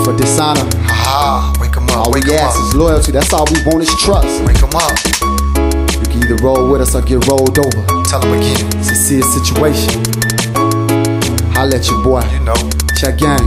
Death or dishonor. Wake 'em up, All we ask is loyalty, that's all we want is trust. Wake 'em up. You can either roll with us or get rolled over. Tell 'em again. It's a serious situation. Holla at your boy. You know. Check game.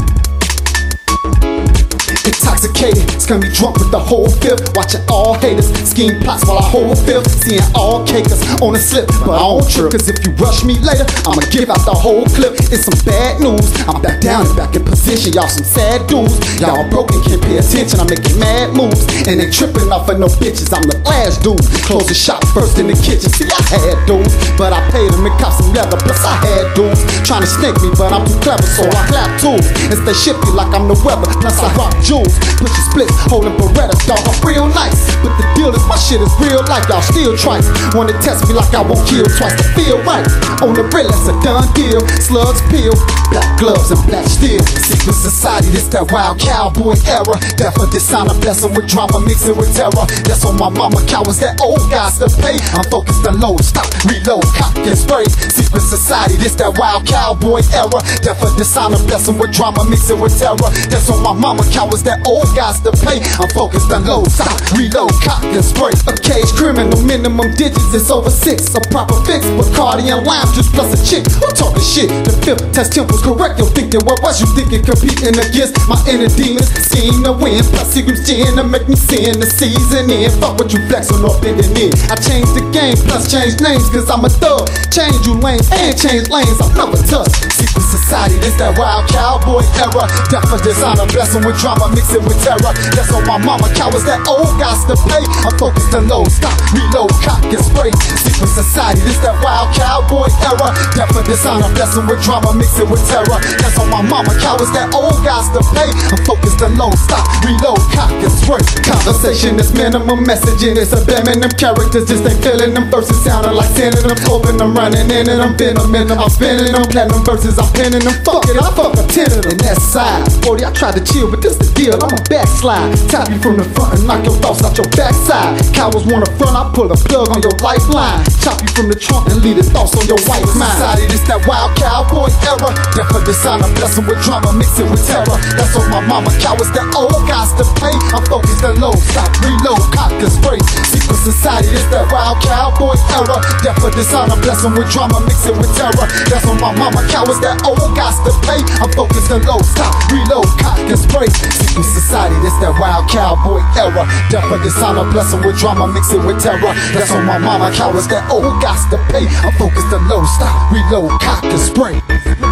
Intoxicated, it's gonna be drunk with the whole fifth. Watching all haters scheme plots while I hold fifth. Seeing all cakers on the slip, but I don't trip. Cause if you rush me later, I'ma give out the whole clip. It's some bad news, I'm back down and back in position. Y'all some sad dudes, y'all broken, can't pay attention. I'm making mad moves, and ain't tripping off of no bitches. I'm the last dude, close the shop first in the kitchen. See, I had dudes, but I paid them and cop some leather. Plus I had dudes trying to snake me, but I'm too clever, so I clap tools and stay shifty like I'm the weather. Plus I rock jewels. Put your splits, holding Berettas, dog, I'm real nice. But the deal is my shit is real life, y'all still twice. Wanna test me like I won't kill twice to feel right. On the real, that's a done deal. Slugs peel, black gloves and black steel. Secret society, this that wild cowboy era. Death or dishonor, blessing with drama, mixing with terror. That's on my mama, cowards that old guys to pay. I'm focused on load, stop, reload, cock and spray. Secret society, this that wild cowboy era. Death or dishonor, blessing with drama, mixing with terror. That's on my mama, cowards that old guys to pay. I'm focused on low, stop, reload, cock and spray. A cage criminal, minimum digits, it's over 6. A proper fix, Bacardi and lime juice plus a chick. Who talking shit? The fifth test temples correct your thinking. What was you thinking? Competing against my inner demons, seeing the win. Plus secrets gin to make me sin the season in. Fuck what you flexing or bending in. I changed the game, plus changed names, cause I'm a thug. Change you lanes and change lanes, I'm never tough. Secret society, this that wild cowboy era. Death or dishonor, blessing with drama, mixing with terror. That's on my mama, cowards that old guys to pay. I'm focused on low, stop, reload, cock and spray. Secret society, this that wild cowboy era. Death or dishonor, blessing with drama, mixing with terror. That's on my mama, cowards that old guys to pay. I'm focused on low, stop, reload, cock and spray. Conversation is minimum messaging, it's a them characters just ain't feeling them verses sounding like sending them, hoping I'm running in and I'm venom in them. I'm spinning them, platinum verses, I'm pinning them. Fuck it, I fuck a 10 of them. And that's side 40, I tried to chill, but this the deal, I'm a backslide. Tap you from the front and knock your thoughts out your backside. Cowards wanna front, I pull a plug on your lifeline. Chop you from the trunk and leave the thoughts on your wife's mind. Society, this that wild cowboy era. Death or dishonor, blessing with drama, mixing with terror. That's on my mama, cowards that old guys to pay. I'm focused on low, stop, reload, cock and spray. Secret society, this that wild cowboy era. Death or dishonor, blessing with drama, mixing with terror. That's on my mama, cowards that old guys to pay. I'm focused on low, stop, reload, cock and spray. Secret society, this that wild cowboy era. Death or dishonor, blessing with drama, mixing with terror. That's on my mama, cowards that old guys to pay. I'm focused on low, stop, reload, cock and spray.